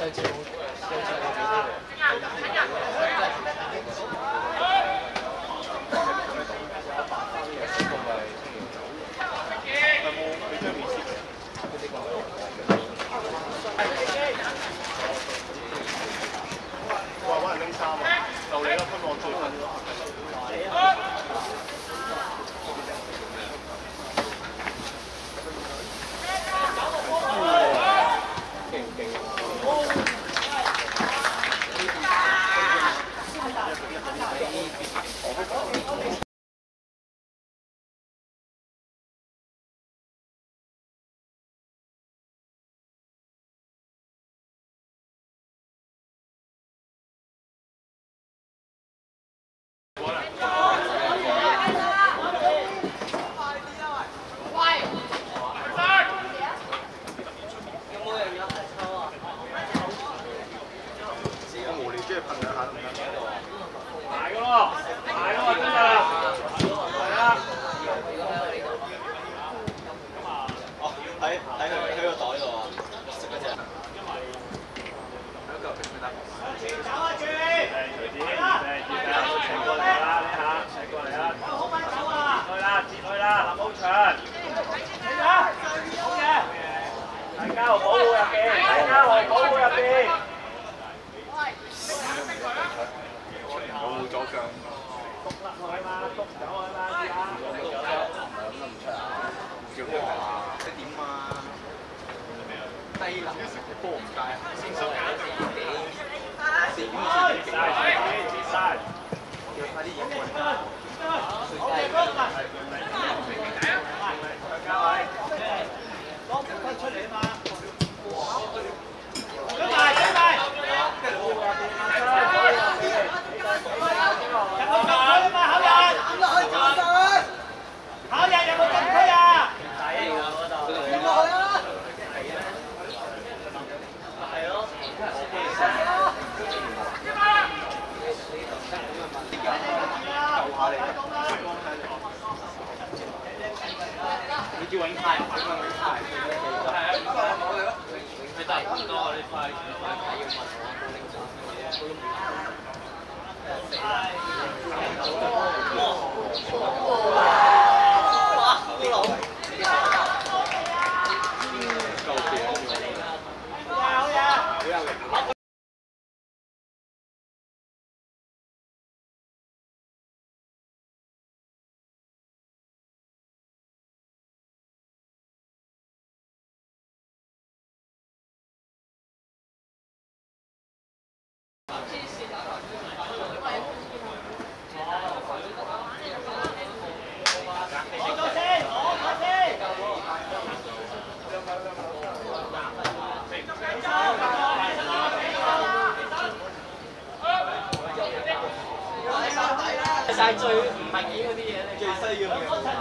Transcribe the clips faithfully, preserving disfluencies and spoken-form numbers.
晒最唔明顯嗰啲嘢咧，最需要嘅。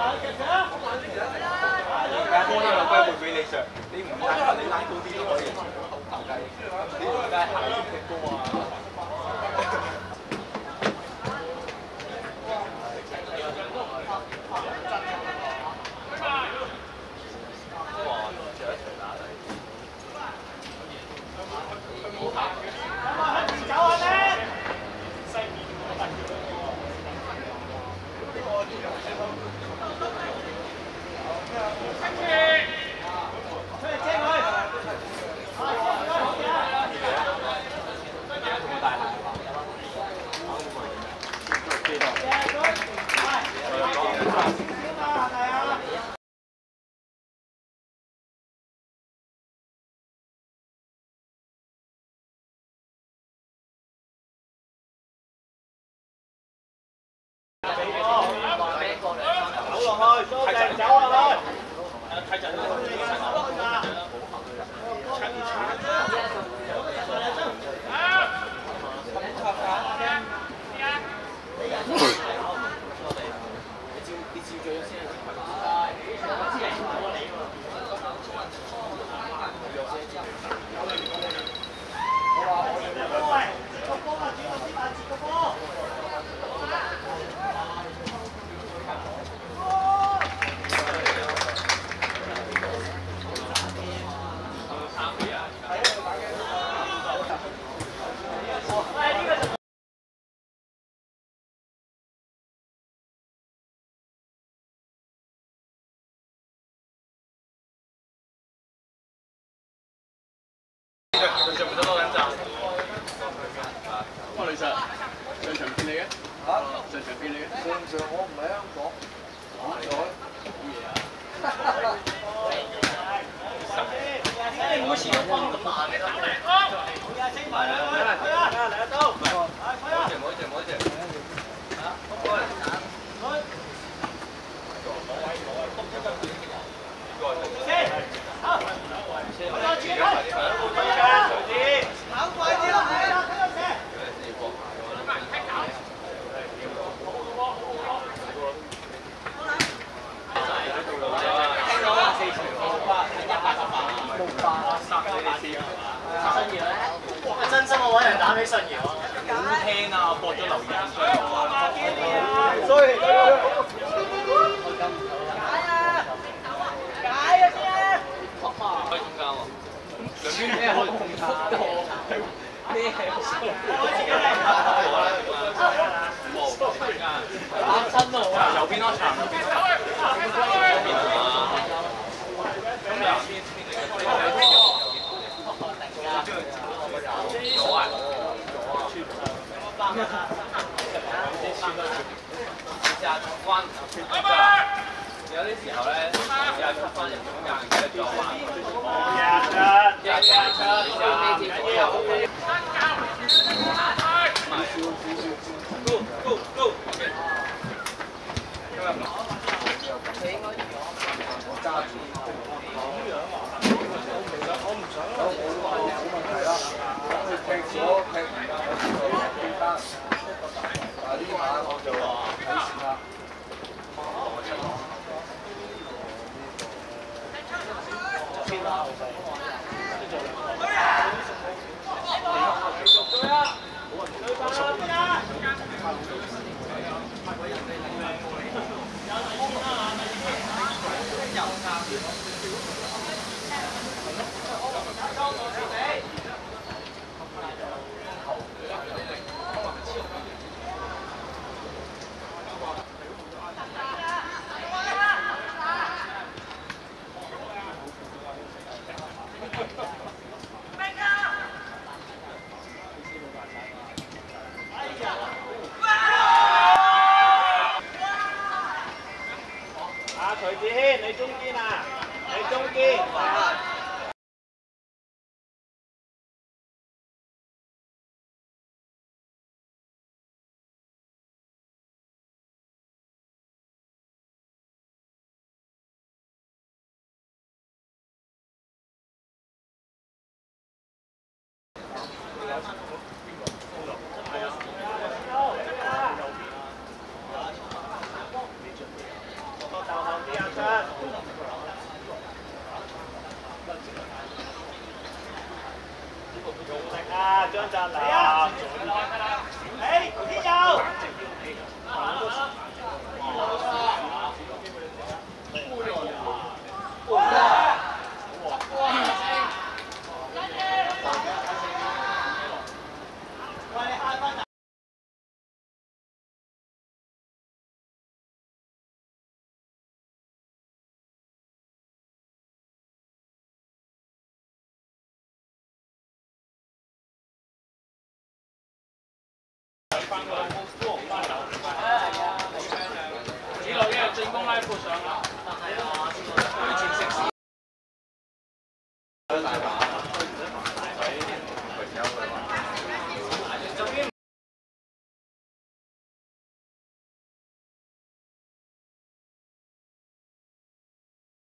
而家波呢個龜會俾你着，你唔拉，你拉高啲都可以投投雞。你而家行啲踢波啊！ 上面都攞緊贊。 哇，女神，上場見你嘅？ 嚇？ 上場見你嘅？ 上場我唔喺香港，好彩。好嘢啊！ 你每次都幫咁慢嘅都。嚟啊！嚟啊！到。唔好隻，唔好隻，唔好隻。嚇？過嚟。 先。好。好多錢啊！跑快啲啦！係啊！睇到先。真心我揾人打俾信堯啊！好聽啊！我播咗留言。所以。解啊！解啊先！ 開中間喎。兩邊咩開中間？咩係？打親啊！ 右邊咯，長右邊。咁兩邊邊嚟嘅？左啊！關有啲時候咧，又係出翻人中間嘅做法。 日日日日出，Go go go！ 我揸住。咁樣啊？我唔想，我唔想。我冇冇問題啦。咁佢踢咗踢唔得，我知道記得。但係呢下我就話睇線啦。徐子軒，你中堅啊！你中堅。啊，張澤南，誒，天佑，翻個高高翻頭，子樂嘅進攻拉闊上啦，係啊，推前食市。大把，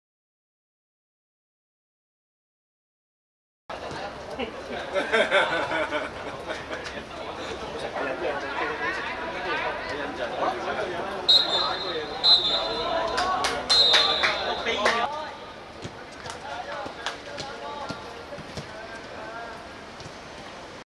哈哈哈。